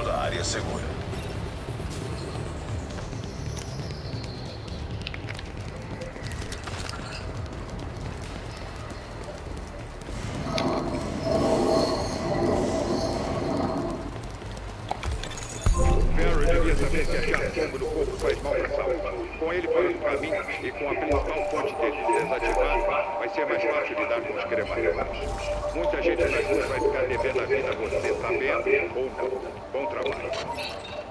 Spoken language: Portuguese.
Reportando a área segura. Barry devia saber que achar chumbo no corpo faz mal para a saúde. Com ele fora do caminho e com a principal fonte dele desativada, vai ser mais fácil lidar com os cremalheiros. Muita gente nas ruas vai ficar devendo a vida a você, sabendo ou não. Bom trabalho.